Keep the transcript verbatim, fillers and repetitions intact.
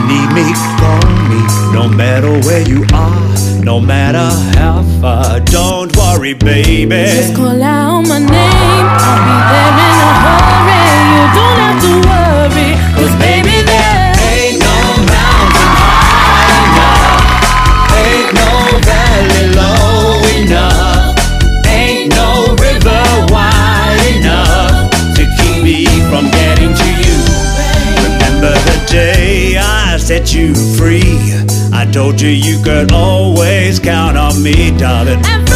need me, call me. No matter where you are, no matter how far. Don't worry, baby. Just call out my name, I'll be there in a hurry. You don't have to worry, 'cause baby there ain't no mountain high enough, ain't no valley low enough, ain't no river wide enough to keep me from getting to you. Remember the day I set you free? I told you you could always count on me, darling.